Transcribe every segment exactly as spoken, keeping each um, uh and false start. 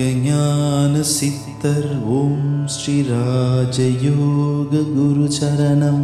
ஞான சித்தர் ஓம் ஸ்ரீ ராஜயோக குரு சரணம்.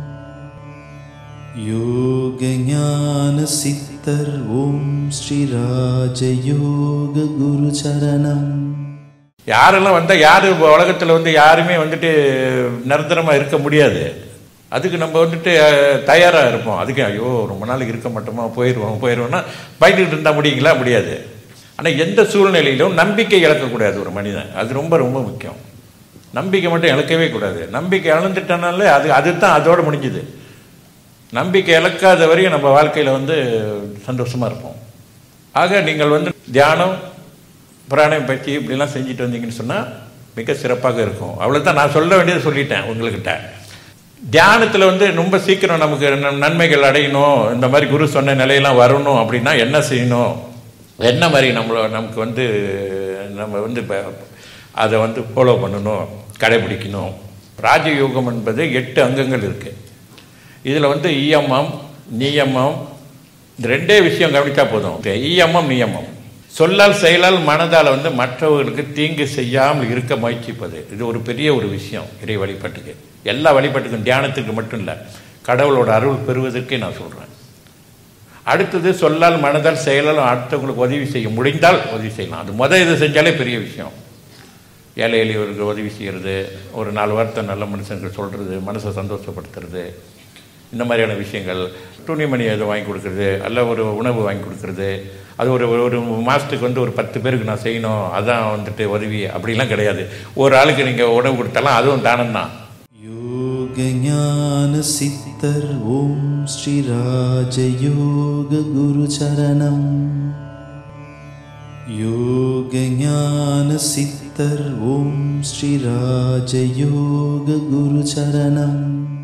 யோக ஞான சித்தர் ஓம் ஸ்ரீ ராஜயோக குரு சரணம். யாரெல்லாம் வந்தால் யார் உலகத்தில் வந்து யாருமே வந்துட்டு நிரந்தரமாக இருக்க முடியாது. அதுக்கு நம்ம வந்துட்டு தயாராக இருப்போம். அதுக்கு ஐயோ ரொம்ப நாளைக்கு இருக்க மாட்டோமா, போயிடுவோம் போயிடுவோம்னா பயந்துக்கிட்டு இருந்தால் முடியுங்களா? முடியாது. ஆனால் எந்த சூழ்நிலையிலும் நம்பிக்கை இழக்கக்கூடாது ஒரு மனிதன். அது ரொம்ப ரொம்ப முக்கியம். நம்பிக்கை மட்டும் இழக்கவே கூடாது. நம்பிக்கை இழந்துட்டனால அது அது தான் அதோடு முடிஞ்சுது. நம்பிக்கை இழக்காத வரையும் நம்ம வாழ்க்கையில் வந்து சந்தோஷமாக இருப்போம். ஆக நீங்கள் வந்து தியானம் பிராணாயம் பயிற்சி இப்படிலாம் செஞ்சுட்டு வந்தீங்கன்னு சொன்னால் மிக சிறப்பாக இருக்கும். அவ்வளோதான் நான் சொல்ல வேண்டியதை சொல்லிட்டேன் உங்கள்கிட்ட. தியானத்தில் வந்து ரொம்ப சீக்கிரம் நமக்கு நன்மைகள் அடையணும், இந்த மாதிரி குரு சொன்ன நிலையெல்லாம் வரணும் அப்படின்னா என்ன செய்யணும், என்ன மாதிரி நம்மளை நமக்கு வந்து நம்ம வந்து அதை வந்து ஃபாலோ பண்ணணும், கடைபிடிக்கணும். ராஜயோகம் என்பது எட்டு அங்கங்கள் இருக்குது. இதில் வந்து இயமம் நியமம் இந்த ரெண்டே விஷயம் கவனித்தா போதும். இயமம் நியமம் சொல்லால் செயலால் மனதால் வந்து மற்றவர்களுக்கு தீங்கு செய்யாமல் இருக்க முயற்சிப்பது. இது ஒரு பெரிய ஒரு விஷயம் இறை வழிபாட்டுக்கு. எல்லா வழிபாட்டுக்கும் தியானத்துக்கு மட்டும் இல்லை, கடவுளோட அருள் பெறுவதற்கே நான் சொல்கிறேன். அடுத்தது சொல்லால் மனதால் செயலால் அடுத்தவங்களுக்கு உதவி செய்ய முடிந்தால் உதவி செய்யலாம். அது மொதல் இது செஞ்சாலே பெரிய விஷயம். ஏழை எளியவருக்கு உதவி செய்கிறது, ஒரு நாலு வார்த்தை நல்ல மனுஷனுக்கு சொல்கிறது, மனசை சந்தோஷப்படுத்துறது, இந்த மாதிரியான விஷயங்கள். துணிமணி எதை வாங்கி கொடுக்குறது, அல்ல ஒரு உணவு வாங்கி கொடுக்குறது, அது ஒரு ஒரு மாதத்துக்கு வந்து ஒரு பத்து பேருக்கு நான் செய்யணும், அதான் வந்துட்டு உதவி அப்படிலாம் கிடையாது. ஒரு ஆளுக்கு நீங்கள் உணவு கொடுத்தாலும் அதுவும் தானம் தான். யோக ஞான சித்தர் ஓம் ஸ்ரீ ராஜயோக குரு சரணம். யோக ஞான சித்தர் ஓம் ஸ்ரீ ராஜயோக குரு சரணம்.